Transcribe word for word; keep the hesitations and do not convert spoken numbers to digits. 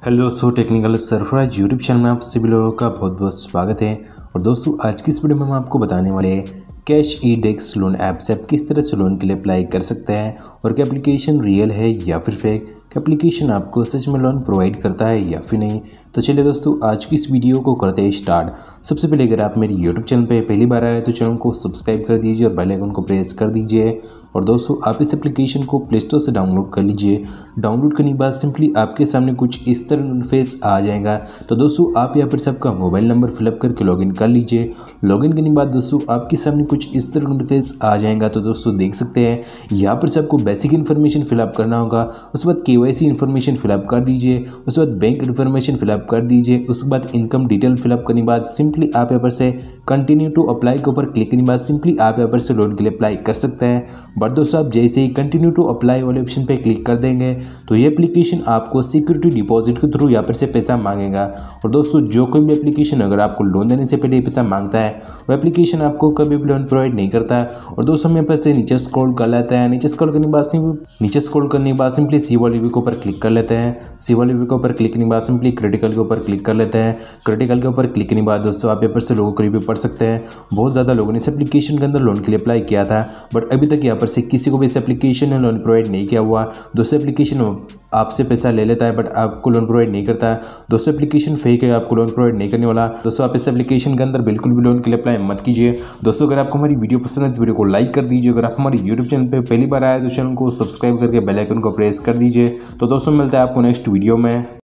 Hello दोस्तों, technical Sarfaraz YouTube channel में आप सभी लोगों का बहुत बहुत स्वागत है। और दोस्तों, आज की इस वीडियो में हम आपको बताने वाले हैं cash E desk loan app से आप किस तरह से लोन के लिए अप्लाई कर सकते हैं और क्या एप्लीकेशन रियल है या फिर फेक, क्या एप्लीकेशन आपको सच में लोन प्रोवाइड करता है या फिर नहीं। तो चलिए दोस्तों, आज की इस वीडियो को करते हैं स्टार्ट। सबसे पहले अगर आप मेरे यूट्यूब चैनल पे पहली बार आए तो चैनल को सब्सक्राइब कर दीजिए और बेल आइकन को प्रेस कर दीजिए। और दोस्तों, आप इस एप्लीकेशन को प्ले स्टोर से डाउनलोड कर लीजिए। डाउनलोड करने के बाद सिंपली आपके सामने कुछ इस तरह इंटरफेस आ जाएगा। तो दोस्तों, आप यहाँ पर सबका मोबाइल नंबर फिलअप करके लॉगिन कर लीजिए। लॉगिन करने के बाद दोस्तों, आपके सामने कुछ इस तरह इंटरफेस आ जाएगा। तो दोस्तों देख सकते हैं यहाँ पर सबको बेसिक इन्फॉर्मेशन फिलअप करना होगा। उसके बाद केवाईसी इन्फॉर्मेशन फिलअप कर दीजिए। उसके बाद बैंक इन्फॉर्मेशन फिलअप कर दीजिए। उसके बाद इनकम डिटेल फिलअप करने के बाद सिंपली आप यहाँ पर से कंटिन्यू टू अप्लाई के ऊपर क्लिक करने के बाद सिंपली आप यहाँ पर से लोन के लिए अप्लाई कर सकते हैं। बट दोस्तों, आप जैसे ही कंटिन्यू टू अप्लाई वाले ऑप्शन पे क्लिक कर देंगे तो ये एप्लीकेशन आपको सिक्योरिटी डिपॉजिट के थ्रू यहाँ पर से पैसा मांगेगा। और दोस्तों, जो कोई भी एप्लीकेशन अगर आपको लोन देने से पहले पैसा मांगता है वो एप्लीकेशन आपको कभी भी लोन प्रोवाइड नहीं करता है। और दोस्तों, हम यहाँ पर से नीचे स्क्रॉल कर लेते हैं। नीचे स्क्रॉल करने के बाद नीचे स्क्रॉल करने के बाद सिंपली सी वाले व्यू के ऊपर क्लिक कर लेते हैं। सी वाले व्यू के ऊपर क्लिक करने के बाद सिंपली क्रिटिकल के ऊपर क्लिक कर लेते हैं। क्रिटिकल के ऊपर क्लिक करने के बाद दोस्तों, आप यहाँ पर से लोगों को रिव्यू पढ़ सकते हैं। बहुत ज़्यादा लोगों ने इस एप्लीकेशन के अंदर लोन के लिए अप्लाई किया था, बट अभी तक यहाँ पर से किसी को भी इस एप्लीकेशन ने लोन प्रोवाइड नहीं किया हुआ। दोस्तों, एप्लीकेशन आपसे पैसा ले लेता है बट आपको लोन प्रोवाइड नहीं करता है। दोस्तों, एप्लीकेशन फेक है, आपको लोन प्रोवाइड नहीं करने वाला। दोस्तों, आप इस एप्लीकेशन के अंदर बिल्कुल भी लोन के लिए अप्लाई मत कीजिए। दोस्तों, अगर आपको हमारी वीडियो पसंद है तो वीडियो को लाइक कर दीजिए। अगर आप हमारे यूट्यूब चैनल पर पहली बार आए तो चैनल को सब्सक्राइब करके बेल आइकन को प्रेस कर दीजिए। तो दोस्तों, मिलता है आपको नेक्स्ट वीडियो में।